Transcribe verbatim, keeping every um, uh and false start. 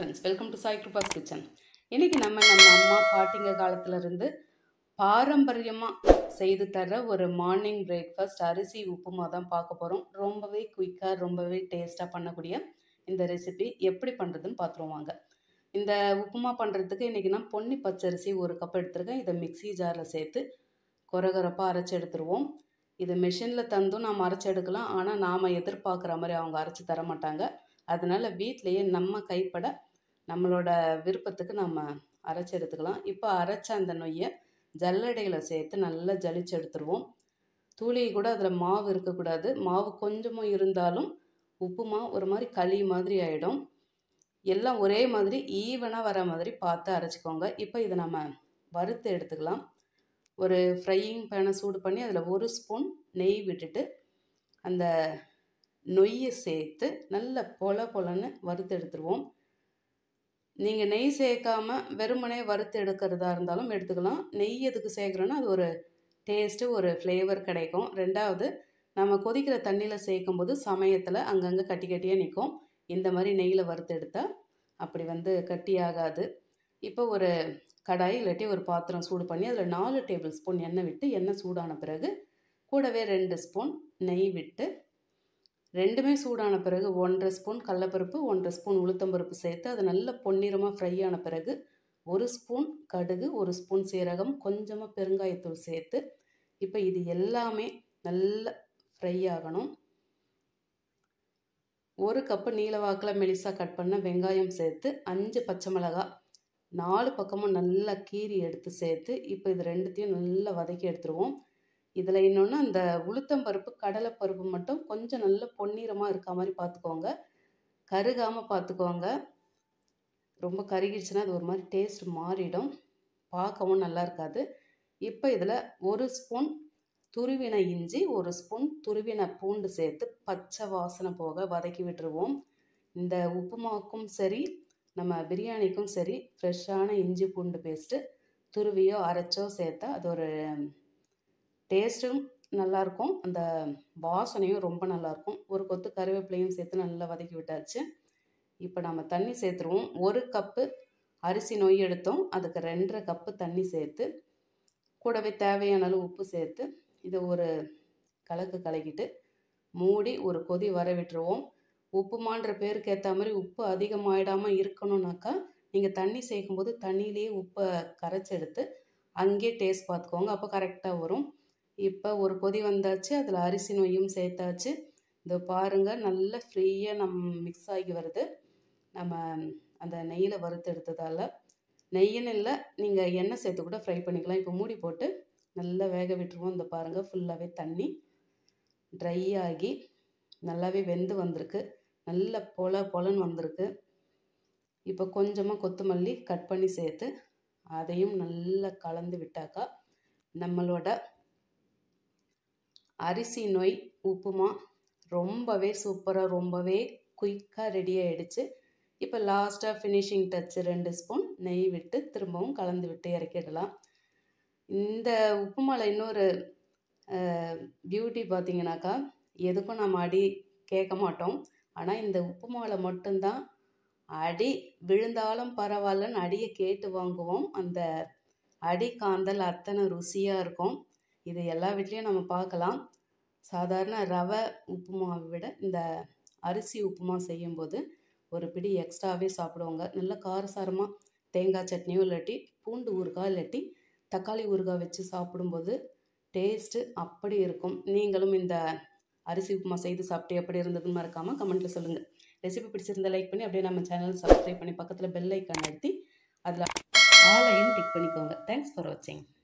friends, welcome to Sai Kripa's Kitchen. இன்னைக்கு நம்ம நம்ம அம்மா பாட்டிங்க காலத்துல இருந்து பாரம்பரியமா செய்து தர ஒரு மார்னிங் பிரேக்ஃபாஸ்ட் அரிசி உப்புமா தான் பார்க்க போறோம். ரொம்பவே குயிக்கா ரொம்பவே டேஸ்டா பண்ணக்கூடிய இந்த ரெசிபி எப்படி பண்றதுன்னு பார்த்துருவாங்க. இந்த உப்புமா பண்றதுக்கு இன்னைக்கு நான் பொன்னி பச்சரிசி ஒரு கப் எடுத்துருக்கேன். இதை மிக்ஸி ஜார்ல சேர்த்து கொரகொரப்பா அரைச்சு எடுத்துருவோம். இது மெஷினில் தந்தும் நாம் அரைச்சி எடுக்கலாம். ஆனால் நாம் எதிர்பார்க்குற மாதிரி அவங்க அரைச்சி தர மாட்டாங்க. அதனால் வீட்டிலையே நம்ம கைப்பட நம்மளோட விருப்பத்துக்கு நம்ம அரைச்சி எடுத்துக்கலாம். இப்போ அரைச்ச அந்த நொய்யை ஜல்லடையில் சேர்த்து நல்லா ஜலிச்சு எடுத்துருவோம். தூளி கூட அதில் மாவு இருக்கக்கூடாது. மாவு கொஞ்சமும் இருந்தாலும் உப்புமா ஒரு மாதிரி களி மாதிரி ஆகிடும். எல்லாம் ஒரே மாதிரி ஈவனாக வர மாதிரி பார்த்து அரைச்சிக்கோங்க. இப்போ இதை நம்ம வறுத்து எடுத்துக்கலாம். ஒரு ஃப்ரையிங் பேனை சூடு பண்ணி அதில் ஒரு ஸ்பூன் நெய் விட்டுட்டு அந்த நொய்யை சேர்த்து நல்ல பொல பொலன்னு வறுத்து எடுத்துருவோம். நீங்கள் நெய் சேர்க்காம வெறுமனே வறுத்து எடுக்கிறதா இருந்தாலும் எடுத்துக்கலாம். நெய் எதுக்கு சேர்க்குறோன்னா அது ஒரு டேஸ்ட்டு ஒரு ஃப்ளேவர் கிடைக்கும். ரெண்டாவது நம்ம கொதிக்கிற தண்ணியில் சேர்க்கும்போது சமயத்தில் அங்கங்கே கட்டி கட்டியாக நிற்கும். இந்த மாதிரி நெய்யில் வறுத்து எடுத்தால் அப்படி வந்து கட்டி ஆகாது. இப்போ ஒரு கடாய் இல்லாட்டி ஒரு பாத்திரம் சூடு பண்ணி அதில் நாலு டேபிள் ஸ்பூன் எண்ணெய் விட்டு எண்ணெய் சூடான பிறகு கூடவே ரெண்டு ஸ்பூன் நெய் விட்டு ரெண்டுமே சூடான பிறகு ஒன்றரை ஸ்பூன் கடலப்பருப்பு ஒன்றரை ஸ்பூன் உளுத்தம்பருப்பு சேர்த்து அது நல்ல பொன்னிறமாக ஃப்ரை ஆன பிறகு ஒரு ஸ்பூன் கடுகு ஒரு ஸ்பூன் சீரகம் கொஞ்சமாக பெருங்காயத்தூள் சேர்த்து இப்போ இது எல்லாமே நல்ல ஃப்ரை ஆகணும். ஒரு கப்பு நீலவாக்கில் மெலிசாக கட் பண்ண வெங்காயம் சேர்த்து அஞ்சு பச்சை மிளகாய் நாலு பக்கமும் நல்லா கீரி எடுத்து சேர்த்து இப்போ இது ரெண்டுத்தையும் நல்லா வதக்கி எடுத்துருவோம். இதில் இன்னொன்று அந்த உளுத்தம்பருப்பு கடலைப்பருப்பு மட்டும் கொஞ்சம் நல்ல பொன்னிறமாக இருக்க மாதிரி பார்த்துக்கோங்க. கருகாமல் பார்த்துக்கோங்க. ரொம்ப கருகிடுச்சுன்னா அது ஒரு மாதிரி டேஸ்ட் மாறிடும், பார்க்கவும் நல்லா இருக்காது. இப்போ இதில் ஒரு ஸ்பூன் துருவின இஞ்சி ஒரு ஸ்பூன் துருவின பூண்டு சேர்த்து பச்சை வாசனை போக வதக்கி விட்டுருவோம். இந்த உப்புமாவுக்கும் சரி நம்ம பிரியாணிக்கும் சரி ஃப்ரெஷ்ஷான இஞ்சி பூண்டு பேஸ்ட்டு துருவியோ அரைச்சோ சேர்த்தா அது ஒரு டேஸ்ட்டும் நல்லாயிருக்கும், அந்த வாசனையும் ரொம்ப நல்லாயிருக்கும். ஒரு கொத்து கருவேப்பிலையும் சேர்த்து நல்லா வதக்கி விட்டாச்சு. இப்போ நம்ம தண்ணி சேர்த்துருவோம். ஒரு கப்பு அரிசி நொய் எடுத்தோம், அதுக்கு ரெண்டரை கப்பு தண்ணி சேர்த்து கூடவே தேவையான அளவு உப்பு சேர்த்து இதை ஒரு கலக்கு கலக்கிட்டு மூடி ஒரு கொதி வர விட்டுருவோம். உப்புமான்ற பேருக்கு ஏற்ற மாதிரி உப்பு அதிகமாகிடாமல் இருக்கணும்னாக்கா நீங்கள் தண்ணி சேர்க்கும்போது தண்ணியிலேயே உப்பை கரைச்சி எடுத்து அங்கேயே டேஸ்ட் பார்த்துக்கோங்க, அப்போ கரெக்டாக வரும். இப்போ ஒரு கொதி வந்தாச்சு, அதில் அரிசி நொய்யும் சேர்த்தாச்சு. இந்த பாருங்கள் நல்லா ஃப்ரீயாக நம் மிக்ஸ் ஆகி வருது. நம்ம அந்த நெய்யில் வறுத்து எடுத்ததால் நெய்யின்னு இல்லை, நீங்கள் எண்ணெய் சேர்த்து கூட ஃப்ரை பண்ணிக்கலாம். இப்போ மூடி போட்டு நல்லா வேக விட்டுருவோம். இந்த பாருங்கள் ஃபுல்லாகவே தண்ணி ட்ரை ஆகி நல்லாவே வெந்து வந்திருக்கு, நல்ல பொல பொலன்னு வந்திருக்கு. இப்போ கொஞ்சமாக கொத்தமல்லி கட் பண்ணி சேர்த்து அதையும் நல்லா கலந்து விட்டாக்கா நம்மளோட அரிசி நொய் உப்புமா ரொம்பவே சூப்பராக ரொம்பவே குயிக்காக ரெடி ஆகிடுச்சு. இப்போ லாஸ்ட்டாக ஃபினிஷிங் டச்சு ரெண்டு ஸ்பூன் நெய் விட்டு திரும்பவும் கலந்து விட்டு இறக்கிடலாம். இந்த உப்புமாவில் இன்னொரு பியூட்டி பார்த்திங்கனாக்கா எதுக்கும் நம்ம அடி கேட்க மாட்டோம். ஆனால் இந்த உப்புமாவில் மட்டும்தான் அடி விழுந்தாலும் பரவாயில்லன்னு அடியை கேட்டு வாங்குவோம். அந்த அடி காந்தல் அத்தனை ருசியாக இருக்கும். இது எல்லா வீட்லேயும் நம்ம பார்க்கலாம். சாதாரண ரவை உப்புமாவை விட இந்த அரிசி உப்புமா செய்யும்போது ஒரு பிடி எக்ஸ்ட்ராவே சாப்பிடுவாங்க. நல்ல காரசாரமாக தேங்காய் சட்னியோ இல்லாட்டி பூண்டு ஊறுகாய் இல்லாட்டி தக்காளி ஊறுகாய் வச்சு சாப்பிடும்போது டேஸ்ட்டு அப்படி இருக்கும். நீங்களும் இந்த அரிசி உப்புமா செய்து சாப்பிட்டு எப்படி இருந்ததுன்னு மறக்காமல் கமெண்ட்டில் சொல்லுங்கள். ரெசிபி பிடிச்சிருந்தால் லைக் பண்ணி அப்படியே நம்ம சேனல் சப்ஸ்கிரைப் பண்ணி பக்கத்தில் பெல் ஐக்கான் அழுத்தி அதில் ஆலையும் டிக் பண்ணிக்கோங்க. தேங்க்ஸ் ஃபார் வாட்சிங்.